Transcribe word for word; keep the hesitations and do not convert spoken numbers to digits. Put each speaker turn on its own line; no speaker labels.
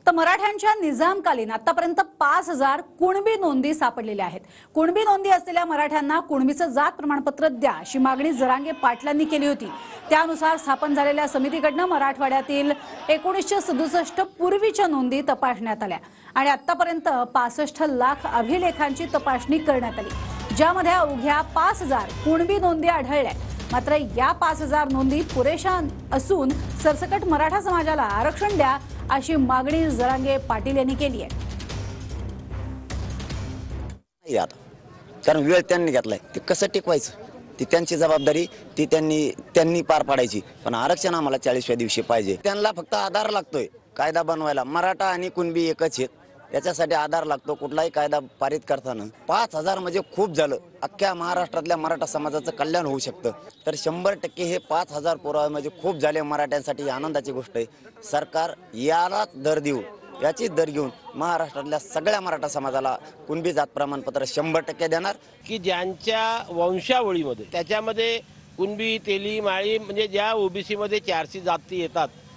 तर मराठ्यांच्या निजामकालीन आतापर्यंत पाच हजार कुणबी नोंदी सापडलेल्या आहेत। कुणबी नोंदी असलेल्या मराठ्यांना कुणबीचं जात प्रमाणपत्र द्या अशी मागणी जरांगे पाटलांनी केली होती। त्यानुसार स्थापन झालेल्या समितीकडनं मराठवाड्यातील एकोणीसशे सदुसष्ट पूर्वीच्या नोंदी तपासण्यात आल्या आणि आतापर्यंत पासष्ट लाख अभिलेखांची तपासणी करण्यात आली, ज्यामध्ये अवघ्या पाच हजार कुणबी नोंदी आढळल्या। मात्र या पाच हजार नोंदी पुरेशा असून सरसकट मराठा समाजाला आरक्षण द्या अशी मागणी जरांगे पाटील यांनी केली आहे।
कारण वेळ त्यांनी घेतलाय, ते कसं टिकवायचं ती त्यांची जबाबदारी, ती त्यांनी त्यांनी पार पाडायची। पण आरक्षण आम्हाला चाळीसव्या दिवशी पाहिजे। त्यांना फक्त आधार लागतोय कायदा बनवायला। मराठा आणि कुणबी एकच आहेत, याच्यासाठी आधार लागतो कुठलाही कायदा पारित करताना। पाच हजार म्हणजे खूप झालं, अख्ख्या महाराष्ट्रातल्या मराठा समाजाचं कल्याण होऊ शकतं। तर शंभर टक्के हे पाच हजार पुरावे म्हणजे खूप झाले मराठ्यांसाठी, आनंदाची गोष्ट आहे। सरकार यालाच दर देऊ याचीच दर घेऊन महाराष्ट्रातल्या सगळ्या मराठा समाजाला कुणबी जात प्रमाणपत्र शंभर टक्के देणार।
की ज्यांच्या वंशावळीमध्ये त्याच्यामध्ये कुणबी, तेली, माळी म्हणजे ज्या ओबीसी मध्ये चारशे जाती येतात